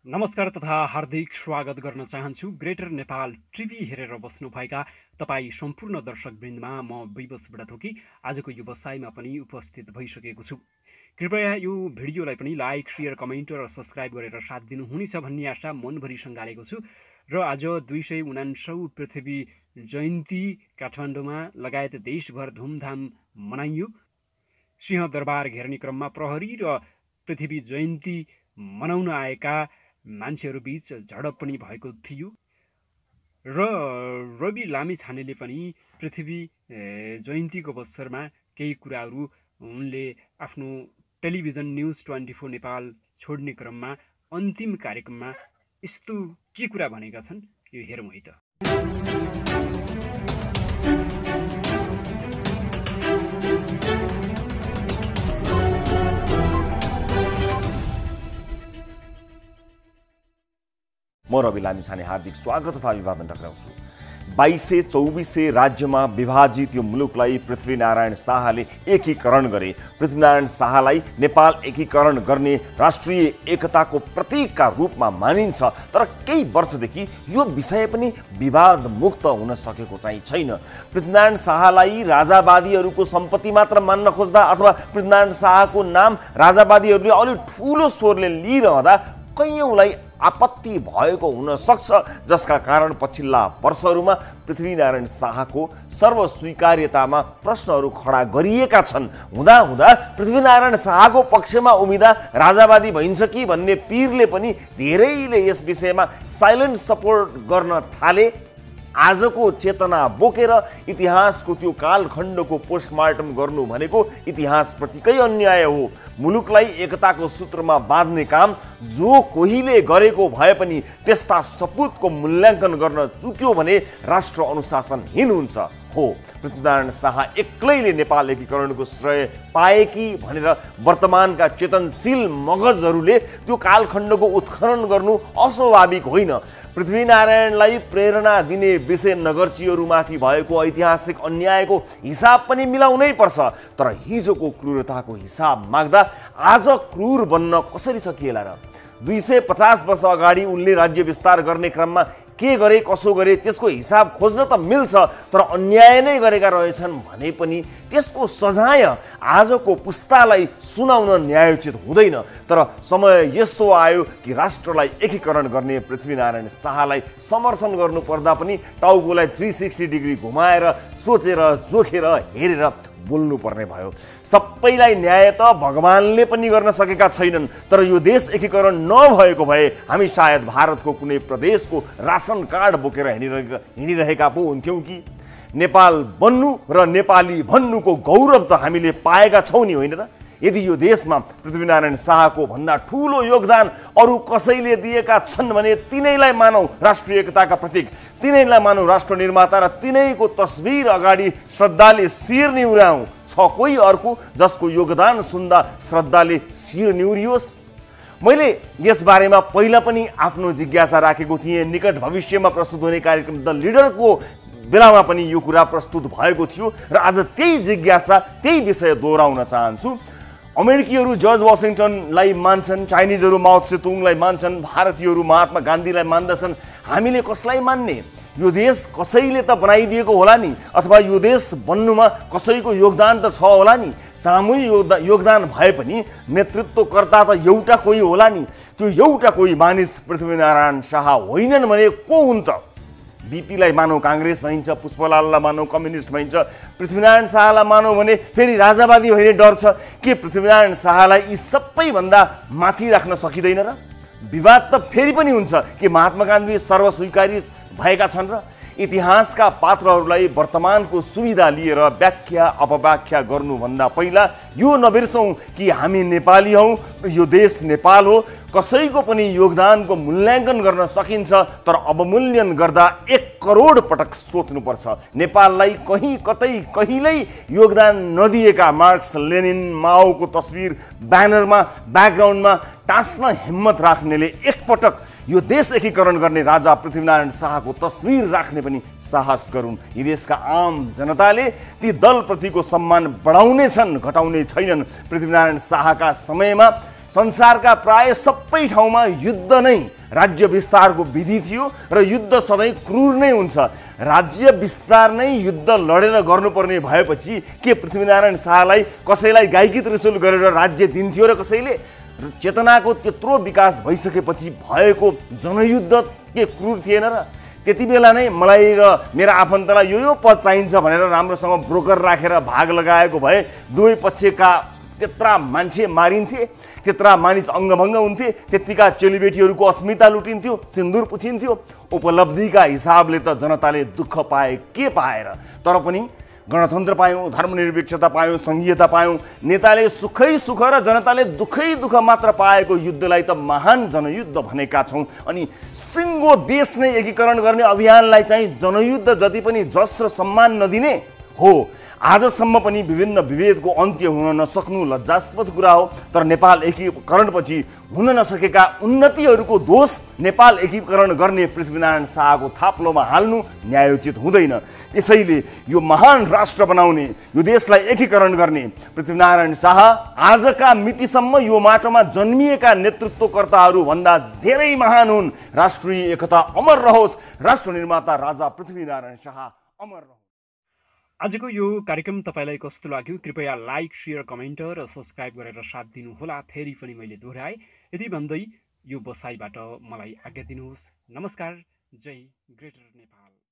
नमस्कार तथा हार्दिक स्वागत गर्न चाहन्छु ग्रेटर नेपाल टिभी हेरेर बस्नुभएका तपाईँ सम्पूर्ण दर्शकवृन्दमा म विवश बुढाथोकी आजको यो बसाइमा पनि उपस्थित भइसकेको छु। कृपया यो भिडियोलाई पनि लाइक, शेयर, कमेन्ट र सब्स्क्राइब गरेर साथ दिनुहुनेछ भन्ने आशा मनभरि सँगालेको छु। र आज 249औं पृथ्वी जयन्ती काठमाडौँमा लगायत देशभर धुमधाम मनाइयो। सिंहदरबार घेर्ने क्रममा प्रहरी र पृथ्वी जयन्ती मनाउन आएका मान्छेहरूबीच झडप पनि भएको थियो र रवि लामिछानेले पनि पृथ्वी जयन्तीको अवसरमा केही कुराहरू उनले आफ्नो टेलिभिजन न्युज 24 नेपाल छोड्ने क्रममा अन्तिम कार्यक्रममा यस्तो के कुरा भनेका छन् यो हेरौँ है त। म रवि लामिछाने हार्दिक स्वागत तथा अभिवादन टक्राउँछु। 2224 राज्यमा विभाजित यो मुलुकलाई पृथ्वीनारायण शाहले एकीकरण गरे। पृथ्वीनारायण शाहलाई नेपाल एकीकरण गर्ने राष्ट्रिय एकताको प्रतीकका रूपमा मानिन्छ। तर केही वर्षदेखि यो विषय पनि विवाद मुक्त हुन सकेको चाहिँ छैन। पृथ्वीनारायण शाहलाई राजावादीहरूको सम्पत्ति मात्र मान्न खोज्दा अथवा पृथ्वीनारायण शाहको नाम राजावादीहरूले अलि ठुलो स्वरले लिइरहँदा कैयौँलाई आपत्ति भएको हुन सक्छ, जसका कारण पछिल्ला वर्षहरूमा पृथ्वीनारायण शाहको सर्वस्वीकार्यतामा प्रश्नहरू खडा गरिएका छन्। हुँदा हुँदा पृथ्वीनारायण शाहको पक्षमा उम्मिदा राजावादी भइन्छ कि भन्ने पीरले पनि धेरैले यस विषयमा साइलेन्ट सपोर्ट गर्न थाले। आजको चेतना बोकेर इतिहासको त्यो कालखण्डको पोस्टमार्टम गर्नु भनेको इतिहासप्रतिकै अन्याय हो। मुलुकलाई एकताको सूत्रमा बाँध्ने काम जो कोहीले गरेको भए पनि त्यस्ता सपुतको मूल्याङ्कन गर्न चुक्यो भने राष्ट्र अनुशासनहीन हुन्छ। हो, पृथ्वीनारायण शाह एक्लैले नेपाल एकीकरणको श्रेय पाए कि भनेर वर्तमानका चेतनशील मगजहरूले त्यो कालखण्डको उत्खनन गर्नु अस्वाभाविक होइन। पृथ्वीनारायणलाई प्रेरणा दिने विषय नगर्चीहरूमाथि भएको ऐतिहासिक अन्यायको हिसाब पनि मिलाउनै पर्छ। तर हिजोको क्रूरताको हिसाब माग्दा आज क्रूर बन्न कसरी सकिएला र? 250 वर्ष अगाडि उनले राज्य विस्तार गर्ने क्रममा के गरे, कसो गरे, त्यसको हिसाब खोज्न त मिल्छ। तर अन्याय नै गरेका रहेछन् भने पनि त्यसको सजाय आजको पुस्तालाई सुनाउन न्यायोचित हुँदैन। तर समय यस्तो आयो कि राष्ट्रलाई एकीकरण गर्ने पृथ्वीनारायण शाहलाई समर्थन गर्नु पर्दा पनि टाउकोलाई 360 डिग्री घुमाएर सोचेर जोखेर हेरेर बोल्नु पर्ने भयो। सबैलाई न्याय त भगवानले पनि गर्न सकेका छैनन्। तर यो देश एकीकरण नभएको भए हामी सायद भारतको कुनै प्रदेशको रासन कार्ड बोकेर हिँडिरहेका पो हुन्थ्यौँ कि। नेपाल बन्नु र नेपाली भन्नुको गौरव त हामीले पाएका छौँ नि, होइन र? यदि यो देशमा पृथ्वीनारायण शाहको भन्दा ठुलो योगदान अरू कसैले दिएका छन् भने तिनैलाई मानौ राष्ट्रिय एकताका प्रतीक, तिनैलाई मानौ राष्ट्र निर्माता र तिनैको तस्बिर अगाडि श्रद्धाले शिर निहुराउँ। छ कोही अर्को जसको योगदान सुन्दा श्रद्धाले शिर निहुरियोस्? मैले यस बारेमा पहिला पनि आफ्नो जिज्ञासा राखेको थिएँ। निकट भविष्यमा प्रस्तुत हुने कार्यक्रम द लिडरको बेलामा पनि यो कुरा प्रस्तुत भएको थियो र आज त्यही जिज्ञासा, त्यही विषय दोहोऱ्याउन चाहन्छु। अमेरिकीहरू जर्ज वाशिङटनलाई मान्छन्, चाइनिजहरू माओ त्से-तुङलाई मान्छन्, भारतीयहरू महात्मा गान्धीलाई मान्दछन्। हामीले कसलाई मान्ने? यो देश कसैले त बनाइदिएको होला नि, अथवा यो देश बन्नुमा कसैको योगदान त छ होला नि। सामूहिक योगदान भए पनि नेतृत्वकर्ता त एउटा कोही होला नि। त्यो एउटा कोही मानिस पृथ्वीनारायण शाह होइनन् भने को हुन् त? बीपीलाई मानौ काङ्ग्रेस भनिन्छ, पुष्पलाललाई मानौ कम्युनिस्ट भनिन्छ, पृथ्वीनारायण शाहलाई मानौ भने फेरि राजावादी भइने डर छ। के पृथ्वीनारायण शाहलाई यी सबैभन्दा माथि राख्न सकिँदैन र? विवाद त फेरि पनि हुन्छ कि महात्मा गान्धी सर्वस्वीकारी भएका छन् र? इतिहासका पात्रहरूलाई वर्तमानको सुविधा लिएर व्याख्या अपव्याख्या गर्नुभन्दा पहिला यो नबिर्सौँ कि हामी नेपाली हौँ, यो देश नेपाल हो। कसैको पनि योगदानको मूल्याङ्कन गर्न सकिन्छ, तर अवमूल्यन गर्दा 1 करोड पटक सोच्नुपर्छ। नेपाललाई कहीँ कतै कहिल्यै योगदान नदिएका मार्क्स लेनिन माओको तस्बिर ब्यानरमा ब्याकग्राउन्डमा टाँस्न हिम्मत राख्नेले एकपटक यो देश एकीकरण गर्ने राजा पृथ्वीनारायण शाहको तस्बिर राख्ने पनि साहस गरून्। यी देशका आम जनताले ती दलप्रतिको सम्मान बढाउने छन्, घटाउने छैनन्। पृथ्वीनारायण शाहका समयमा संसारका प्राय सबै ठाउँमा युद्ध नै राज्य विस्तारको विधि थियो र युद्ध सधैँ क्रूर नै हुन्छ। राज्य विस्तार नै युद्ध लडेर गर्नुपर्ने भएपछि के पृथ्वीनारायण शाहलाई कसैलाई गाईकी त्रिशूल गरेर राज्य दिन्थ्यो र कसैले? चेतनाको त्यत्रो विकास भइसकेपछि भएको जनयुद्ध के क्रूर थिएन र? त्यति बेला नै मलाई र मेरा आफन्तलाई यो पद चाहिन्छ भनेर राम्रोसँग ब्रोकर राखेर भाग लगाएको भए दुवै पक्षका त्यत्रा मान्छे मारिन्थे, त्यत्रा मानिस अङ्गभङ्ग हुन्थे, त्यत्तिका चेलीबेटीहरूको अस्मिता लुटिन्थ्यो, सिन्दुर पुछिन्थ्यो। उपलब्धिका हिसाबले त जनताले दुःख पाए के पाएर, तर पनि गणतन्त्र पायौँ, धर्मनिरपेक्षता पायौँ, सङ्घीयता पायौँ। नेताले सुखै सुख र जनताले दुःखै दुःख मात्र पाएको युद्धलाई त महान जनयुद्ध भनेका छौँ। अनि सिङ्गो देश नै एकीकरण गर्ने अभियानलाई चाहिँ जनयुद्ध जति पनि जस र सम्मान नदिने हो। आजसम्म पनि विभिन्न विभेदको अन्त्य हुन नसक्नु लज्जास्पद कुरा हो। तर नेपाल एकीकरणपछि हुन नसकेका उन्नतिहरूको दोष नेपाल एकीकरण गर्ने पृथ्वीनारायण शाहको थाप्लोमा हाल्नु न्यायोचित हुँदैन। त्यसैले यो महान राष्ट्र बनाउने, यो देशलाई एकीकरण गर्ने पृथ्वीनारायण शाह आजका मितिसम्म यो माटोमा जन्मिएका नेतृत्वकर्ताहरू भन्दा धेरै महान हुन्। राष्ट्रिय एकता अमर रहोस्। राष्ट्र निर्माता राजा पृथ्वीनारायण शाह अमर रहोस्। आजको यो कार्यक्रम तपाईँलाई कस्तो लाग्यो? कृपया लाइक, सेयर, कमेन्ट र सब्सक्राइब गरेर साथ दिनुहोला। फेरि पनि मैले दोहोऱ्याएँ। यति भन्दै यो बसाइबाट मलाई आज्ञा दिनुहोस्। नमस्कार। जय ग्रेटर नेपाल।